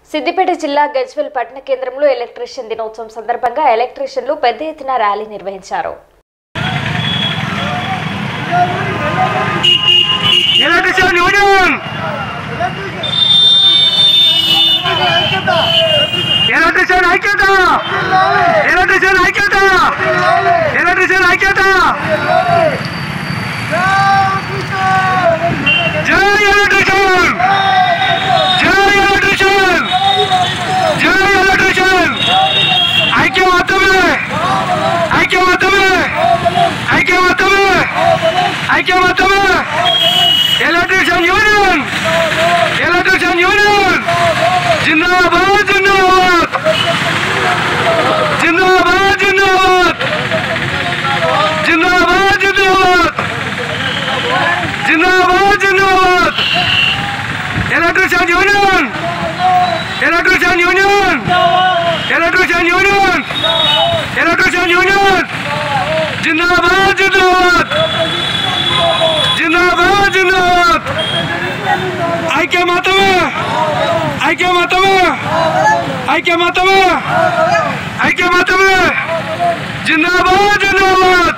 సిద్దిపేట జిల్లా గజ్వేల్ పట్టణ కేంద్రంలో ఎలక్ట్రీషియన్ దినోత్సవం సందర్భంగా ఎలక్ట్రీషియన్లు పెద్ద ఎత్తున ర్యాలీ నిర్వహించారు. Electrician Union! Electrician Union! Zindabad! Zindabad! Zindabad! Zindabad! Zindabad! Zindabad! Zindabad! Zindabad! Electrician Union! Electrician Union! Electrician Union! Electrician Union! Zindabad! Zindabad! जिंदाबाद जिंदाबाद ऐक्य मातमे ऐक्य मातमे ऐक्य मातमे ऐक्य मातमे जिंदाबाद जिंदाबाद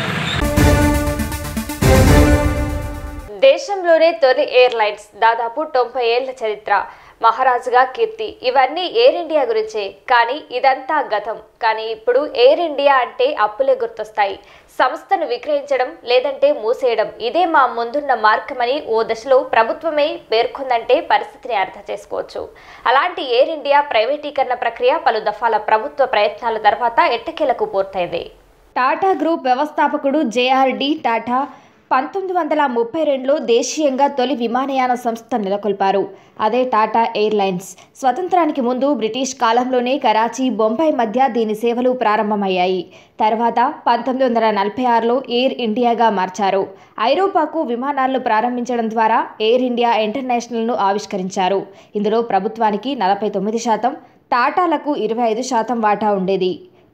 దేశంలోనే తొలి ఎయిర్లైన్స్ దాదాపు 90 ఏళ్ల చరిత్ర మహారాజుగా కీర్తి ఇవన్నీ ఎయిర్ ఇండియా గురించే. కానీ ఇదంతా గతం. కానీ ఇప్పుడు ఎయిర్ ఇండియా అంటే అప్పులే గుర్తొస్తాయి. సంస్థను విక్రయించడం లేదంటే మూసేయడం ఇదే మా ముందున్న మార్గమని ఓ దశలో ప్రభుత్వమే పేర్కొందంటే పరిస్థితిని అర్థం చేసుకోవచ్చు. అలాంటి ఎయిర్ ఇండియా ప్రైవేటీకరణ ప్రక్రియ పలు దఫాల ప్రభుత్వ ప్రయత్నాల తర్వాత ఎట్టకేలకు పూర్తయింది. టాటా గ్రూప్ వ్యవస్థాపకుడు జేఆర్డి టాటా 1932లో దేశీయంగా తొలి విమానయాన సంస్థ నెలకొల్పారు. అదే టాటా ఎయిర్లైన్స్. స్వతంత్రానికి ముందు బ్రిటిష్ కాలంలోనే కరాచీ, బొంబాయి మధ్య దీని సేవలు ప్రారంభమయ్యాయి. తర్వాత 1946లో ఎయిర్ ఇండియాగా మార్చారు. ఐరోపాకు విమానాలను ప్రారంభించడం ద్వారా ఎయిర్ ఇండియా ఇంటర్నేషనల్ను ఆవిష్కరించారు. ఇందులో ప్రభుత్వానికి 49%, టాటాలకు 25% వాటా ఉండేది.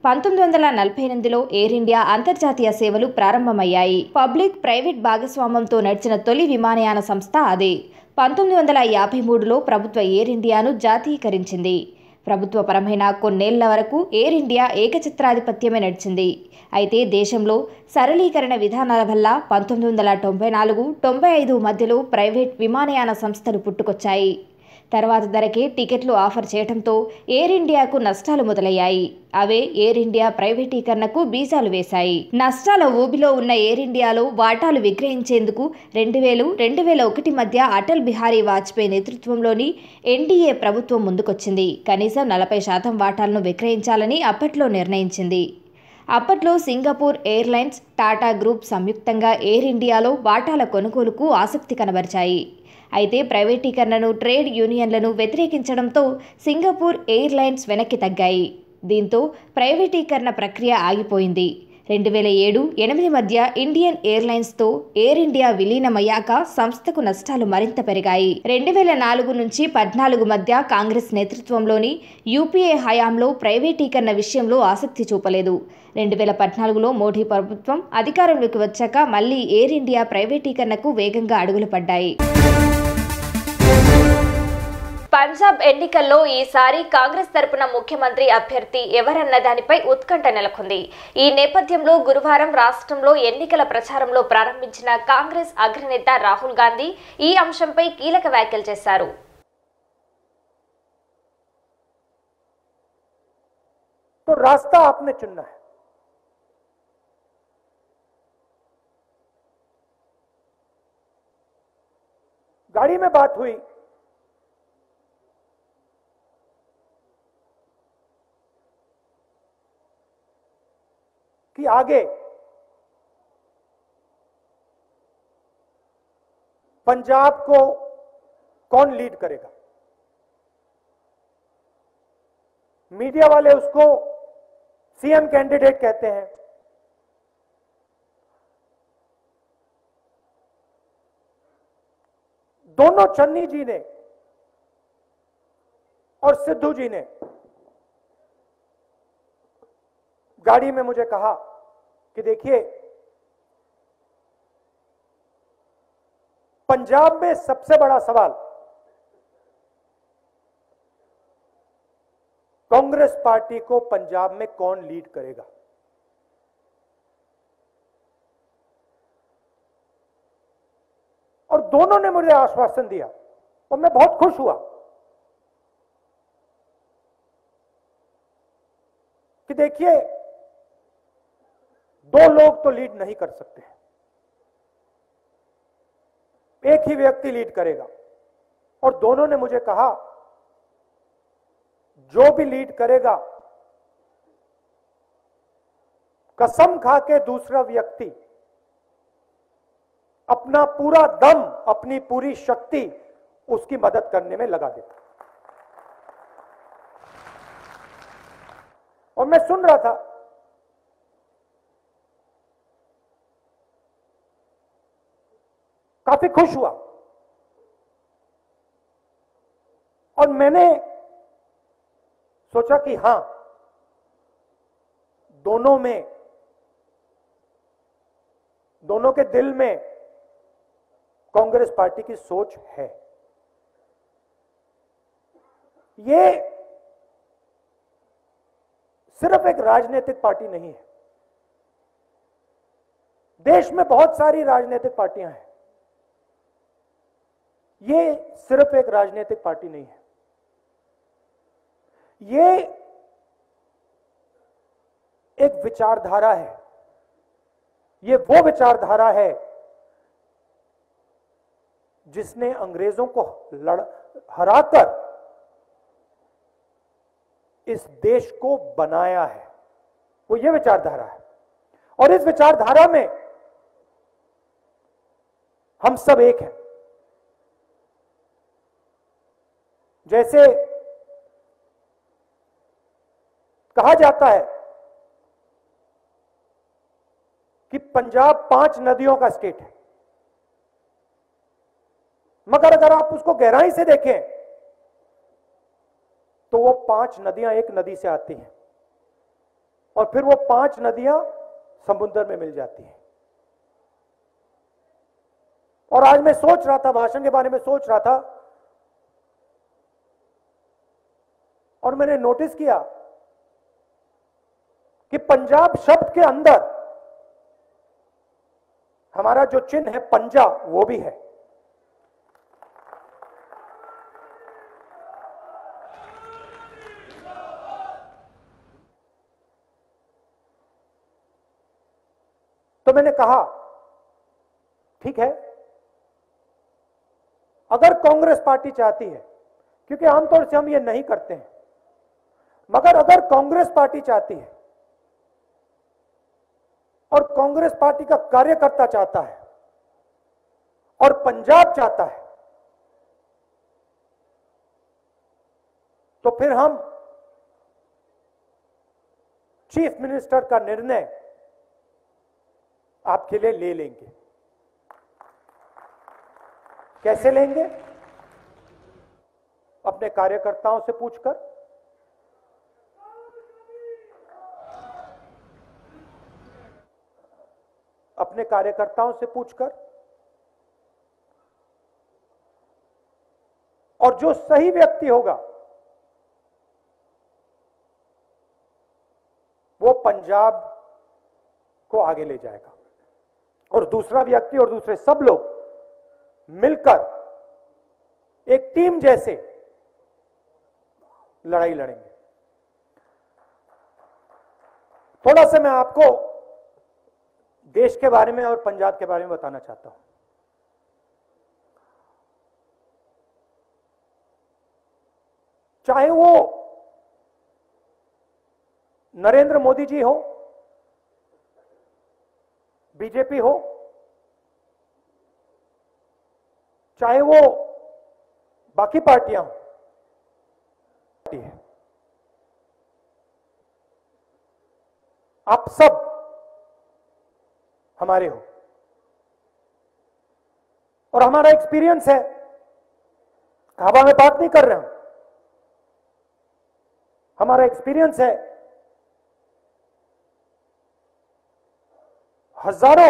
1948లో ఎయిర్ ఇండియా అంతర్జాతీయ సేవలు ప్రారంభమయ్యాయి. పబ్లిక్ ప్రైవేట్ భాగస్వామ్యంతో నడిచిన తొలి విమానయాన సంస్థ అదే. 1953లో ప్రభుత్వ ఎయిర్ ఇండియాను జాతీయకరించింది. ప్రభుత్వపరమైన కొన్నేళ్ల వరకు ఎయిర్ ఇండియా ఏకఛత్రాధిపత్యమే నడిచింది. అయితే దేశంలో సరళీకరణ విధానాల వల్ల 1994-95 మధ్యలో ప్రైవేట్ విమానయాన సంస్థలు పుట్టుకొచ్చాయి. తర్వాత ధరకే టికెట్లు ఆఫర్ చేయడంతో ఎయిర్ ఇండియాకు నష్టాలు మొదలయ్యాయి. అవే ఎయిర్ ఇండియా ప్రైవేటీకరణకు బీజాలు వేశాయి. నష్టాల ఊబిలో ఉన్న ఎయిర్ ఇండియాలో వాటాలు విక్రయించేందుకు 2000-2001 మధ్య అటల్ బిహారీ వాజ్పేయి నేతృత్వంలోని ఎన్డీఏ ప్రభుత్వం ముందుకొచ్చింది. కనీసం 40% వాటాలను విక్రయించాలని అప్పట్లో నిర్ణయించింది. అప్పట్లో సింగపూర్ ఎయిర్లైన్స్, టాటా గ్రూప్ సంయుక్తంగా ఎయిర్ ఇండియాలో వాటాల కొనుగోలుకు ఆసక్తి కనబరిచాయి. అయితే ప్రైవేటీకరణను ట్రేడ్ యూనియన్లను వ్యతిరేకించడంతో సింగపూర్ ఎయిర్లైన్స్ వెనక్కి తగ్గాయి. దీంతో ప్రైవేటీకరణ ప్రక్రియ ఆగిపోయింది. 2007-8 మధ్య ఇండియన్ ఎయిర్లైన్స్తో ఎయిర్ ఇండియా విలీనమయ్యాక సంస్థకు నష్టాలు మరింత పెరిగాయి. 2004-14 మధ్య కాంగ్రెస్ నేతృత్వంలోని యూపీఏ హయాంలో ప్రైవేటీకరణ విషయంలో ఆసక్తి చూపలేదు. 2014లో మోడీ ప్రభుత్వం అధికారంలోకి వచ్చాక మళ్లీ ఎయిర్ ఇండియా ప్రైవేటీకరణకు వేగంగా అడుగులు పడ్డాయి. పంజాబ్ ఎన్నికల్లో ఈసారి కాంగ్రెస్ తరపున ముఖ్యమంత్రి అభ్యర్థి ఎవరన్న దానిపై ఉత్కంఠ నెలకొంది. ఈ నేపథ్యంలో గురువారం రాష్ట్రంలో ఎన్నికల ప్రచారంలో ప్రారంభించిన కాంగ్రెస్ అగ్రనేత రాహుల్ గాంధీ ఈ అంశంపై కీలక వ్యాఖ్యలు చేశారు. तो रास्ता आपने चुनना है. गाड़ी में बात हुई कि आगे पंजाब को कौन लीड करेगा. मीडिया वाले उसको सीएम कैंडिडेट कहते हैं. दोनों चन्नी जी ने और सिद्धू जी ने गाड़ी में मुझे कहा कि देखिए पंजाब में सबसे बड़ा सवाल कांग्रेस पार्टी को पंजाब में कौन लीड करेगा। और दोनों ने मुझे आश्वासन दिया और मैं बहुत खुश हुआ कि देखिए, दो लोग तो लीड नहीं कर सकते, एक ही व्यक्ति लीड करेगा। और दोनों ने मुझे कहा, जो भी लीड करेगा, कसम खा के दूसरा व्यक्ति अपना पूरा दम, अपनी पूरी शक्ति उसकी मदद करने में लगा देगा। और मैं सुन रहा था, काफी खुश हुआ। और मैंने सोचा कि हां, दोनों के दिल में कांग्रेस पार्टी की सोच है। ये सिर्फ एक राजनीतिक पार्टी नहीं है। देश में बहुत सारी राजनीतिक पार्टियां हैं, ये सिर्फ एक राजनीतिक पार्टी नहीं है। ये एक विचारधारा है। ये वो विचारधारा है जिसने अंग्रेजों को हराकर इस देश को बनाया है। वो ये विचारधारा है। और इस विचारधारा में हम सब एक हैं। जैसे कहा जाता है कि पंजाब 5 नदियों का स्टेट है, मगर अगर आप उसको गहराई से देखें तो वो 5 नदियां एक नदी से आती हैं और फिर वो 5 नदियां समुद्र में मिल जाती हैं। और आज मैं सोच रहा था, भाषण के बारे में सोच रहा था, और मैंने नोटिस किया कि पंजाब शब्द के अंदर हमारा जो चिन्ह है पंजा, वो भी है। तो मैंने कहा, ठीक है, अगर कांग्रेस पार्टी चाहती है, क्योंकि आमतौर से हम ये नहीं करते हैं, मगर अगर कांग्रेस पार्टी चाहती है और कांग्रेस पार्टी का कार्यकर्ता चाहता है और पंजाब चाहता है, तो फिर हम चीफ मिनिस्टर का निर्णय आपके लिए ले लेंगे। कैसे लेंगे? अपने कार्यकर्ताओं से पूछकर, अपने कार्यकर्ताओं से पूछकर, और जो सही व्यक्ति होगा वो पंजाब को आगे ले जाएगा और दूसरा व्यक्ति और दूसरे सब लोग मिलकर एक टीम जैसे लड़ाई लड़ेंगे। थोड़ा सा मैं आपको देश के बारे में और पंजाब के बारे में बताना चाहता हूं। चाहे वो नरेंद्र मोदी जी हो, बीजेपी हो, चाहे वो बाकी पार्टियां हो, आप सब हमारे हो। और हमारा एक्सपीरियंस है, हवा में बात नहीं कर रहे हम, हमारा एक्सपीरियंस है, हजारों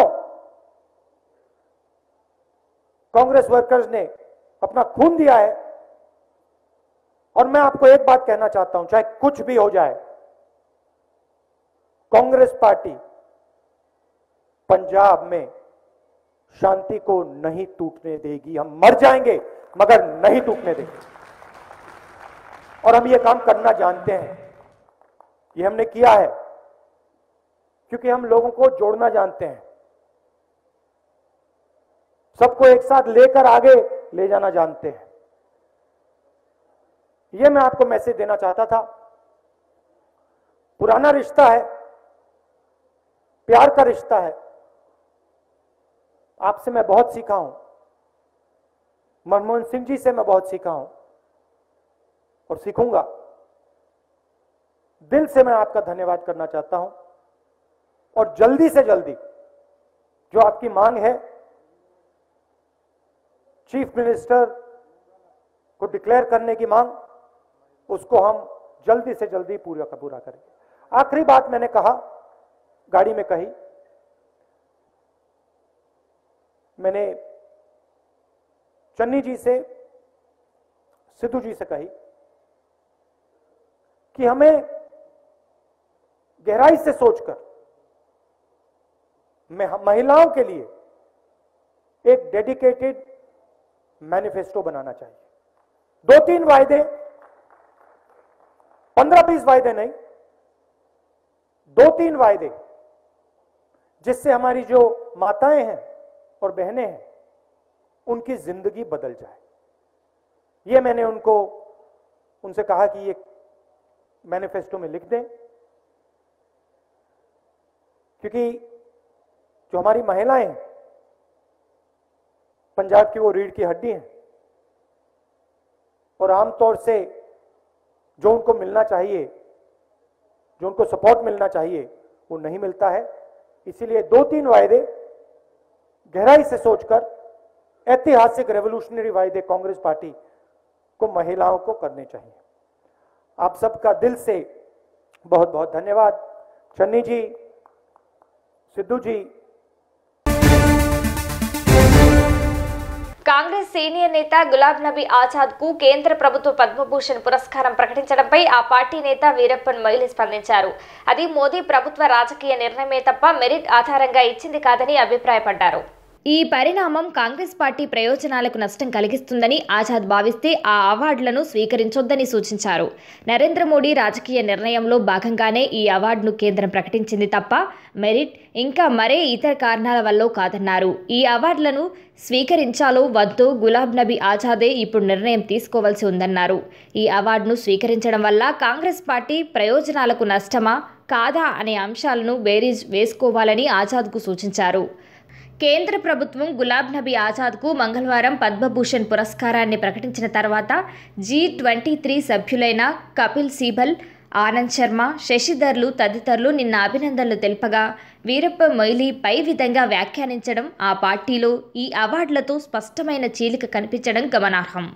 कांग्रेस वर्कर्स ने अपना खून दिया है और मैं आपको एक बात कहना चाहता हूं, चाहे कुछ भी हो जाए, कांग्रेस पार्टी पंजाब में शांति को नहीं टूटने देगी। हम मर जाएंगे मगर नहीं टूटने देंगे। और हम ये काम करना जानते हैं, ये हमने किया है क्योंकि हम लोगों को जोड़ना जानते हैं, सबको एक साथ लेकर आगे ले जाना जानते हैं। ये मैं आपको मैसेज देना चाहता था। पुराना रिश्ता है, प्यार का रिश्ता है। आपसे मैं बहुत सीखा हूं, मनमोहन सिंह जी से मैं बहुत सीखा हूं और सीखूंगा। दिल से मैं आपका धन्यवाद करना चाहता हूं और जल्दी से जल्दी जो आपकी मांग है चीफ मिनिस्टर को डिक्लेयर करने की मांग, उसको हम जल्दी से जल्दी पूरा करेंगे। आखिरी बात मैंने कहा, गाड़ी में कही, मैंने चन्नी जी से, सिद्धू जी से कही कि हमें गहराई से सोचकर महिलाओं के लिए एक डेडिकेटेड मैनिफेस्टो बनाना चाहिए। 2-3 वायदे, 15-20 वायदे नहीं, 2-3 वायदे, जिससे हमारी जो माताएं हैं और बहनें हैं उनकी जिंदगी बदल जाए। ये मैंने उनसे कहा कि ये मैनिफेस्टो में लिख दें, क्योंकि जो हमारी महिलाएं हैं पंजाब की वो रीढ़ की हड्डी हैं और आमतौर से जो उनको मिलना चाहिए, जो उनको सपोर्ट मिलना चाहिए, वो नहीं मिलता है। इसीलिए 2-3 वायदे गहराई से सोचकर, ऐतिहासिक रेवोल्यूशनरी वायदे कांग्रेस पार्टी को महिलाओं को करने चाहिए। आप सबका दिल से बहुत बहुत धन्यवाद। चन्नी जी, सिद्धू जी। కాంగ్రెస్ సీనియర్ నేత గులాబ్ నబీ ఆజాద్ కు కేంద్ర ప్రభుత్వ పద్మభూషణ్ పురస్కారం ప్రకటించడంపై ఆ పార్టీ నేత వీరప్పన్ మొయిలీ స్పందించారు. అది మోదీ ప్రభుత్వ రాజకీయ నిర్ణయమే తప్ప మెరిట్ ఆధారంగా ఇచ్చింది కాదని అభిప్రాయపడ్డారు. ఈ పరిణామం కాంగ్రెస్ పార్టీ ప్రయోజనాలకు నష్టం కలిగిస్తుందని ఆజాద్ భావిస్తే ఆ అవార్డులను స్వీకరించొద్దని సూచించారు. నరేంద్ర మోడీ రాజకీయ నిర్ణయంలో భాగంగానే ఈ అవార్డును కేంద్రం ప్రకటించింది తప్ప మెరిట్ ఇంకా మరే ఇతర కారణాల వల్ల కాదన్నారు. ఈ అవార్డులను స్వీకరించాలో వద్దో గులాబ్ నబీ ఆజాదే ఇప్పుడు నిర్ణయం తీసుకోవాల్సి ఉందన్నారు. ఈ అవార్డును స్వీకరించడం వల్ల కాంగ్రెస్ పార్టీ ప్రయోజనాలకు నష్టమా కాదా అనే అంశాలను బేరీజ్ వేసుకోవాలని ఆజాద్కు సూచించారు. కేంద్ర ప్రభుత్వం గులాబ్ నబీ ఆజాద్కు మంగళవారం పద్మభూషణ్ పురస్కారాన్ని ప్రకటించిన తర్వాత G23 సభ్యులైన కపిల్ సిబల్, ఆనంద్ శర్మ, శశిధర్లు తదితరులు నిన్న అభినందనలు తెలుపగా వీరప్ప మొయిలీ పై విధంగా వ్యాఖ్యానించడం ఆ పార్టీలో ఈ అవార్డులతో స్పష్టమైన చీలిక కనిపించడం గమనార్హం.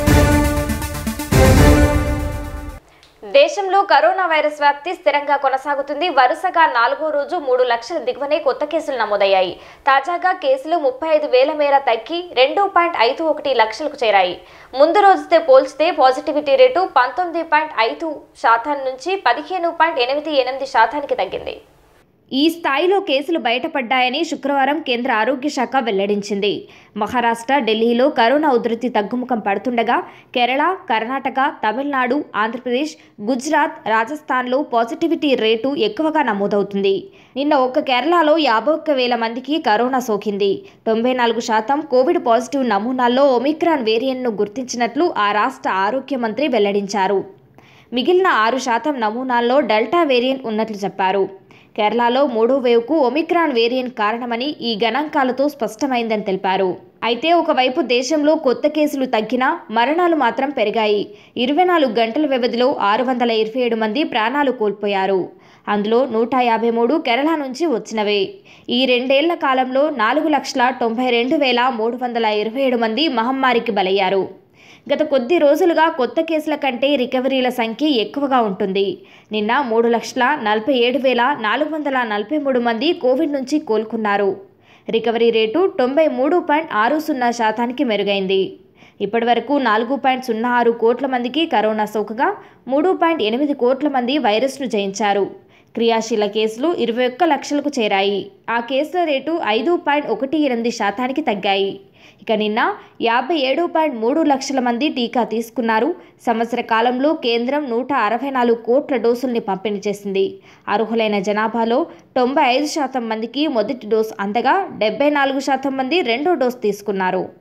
దేశంలో కరోనా వైరస్ వ్యాప్తి స్థిరంగా కొనసాగుతుంది. వరుసగా 4వ రోజు 3 లక్షల దిగువనే కొత్త కేసులు నమోదయ్యాయి. తాజాగా కేసులు 35,000 మేర తగ్గి 2.51 లక్షలకు చేరాయి. ముందు రోజుతో పోల్చితే పాజిటివిటీ రేటు 19.5% నుంచి 15.88% తగ్గింది. ఈ స్థాయిలో కేసులు బయటపడ్డాయని శుక్రవారం కేంద్ర ఆరోగ్య శాఖ వెల్లడించింది. మహారాష్ట్ర, ఢిల్లీలో కరోనా ఉధృతి తగ్గుముఖం పడుతుండగా కేరళ, కర్ణాటక, తమిళనాడు, ఆంధ్రప్రదేశ్, గుజరాత్, రాజస్థాన్లో పాజిటివిటీ రేటు ఎక్కువగా నమోదవుతుంది. నిన్న ఒక్క కేరళలో 51,000 మందికి కరోనా సోకింది. 94% కోవిడ్ పాజిటివ్ నమూనాల్లో ఒమిక్రాన్ వేరియంట్ను గుర్తించినట్లు ఆ రాష్ట్ర ఆరోగ్య మంత్రి వెల్లడించారు. మిగిలిన 6% నమూనాల్లో డెల్టా వేరియంట్ ఉన్నట్లు చెప్పారు. కేరళలో 3వ వేవ్కు ఒమిక్రాన్ వేరియంట్ కారణమని ఈ గణాంకాలతో స్పష్టమైందని తెలిపారు. అయితే ఒకవైపు దేశంలో కొత్త కేసులు తగ్గినా మరణాలు మాత్రం పెరిగాయి. 24 గంటల వ్యవధిలో 627 మంది ప్రాణాలు కోల్పోయారు. అందులో 153 కేరళ నుంచి వచ్చినవే. ఈ 2 ఏళ్ల కాలంలో 4,92,327 మంది మహమ్మారికి బలయ్యారు. గత కొద్ది రోజులుగా కొత్త కేసుల కంటే రికవరీల సంఖ్య ఎక్కువగా ఉంటుంది. నిన్న 3,47,443 మంది కోవిడ్ నుంచి కోలుకున్నారు. రికవరీ రేటు 93.60% మెరుగైంది. ఇప్పటివరకు 4.06 కోట్ల మందికి కరోనా సోకగా 3.8 కోట్ల మంది వైరస్ను జయించారు. క్రియాశీల కేసులు 21 లక్షలకు చేరాయి. ఆ కేసుల రేటు 5.18% తగ్గాయి. ఇక నిన్న 57.3 లక్షల మంది టీకా తీసుకున్నారు. సంవత్సర కాలంలో కేంద్రం 164 కోట్ల డోసుల్ని పంపిణీ చేసింది. అర్హులైన జనాభాలో 95% మందికి మొదటి డోసు అందగా 74% మంది రెండో డోసు తీసుకున్నారు.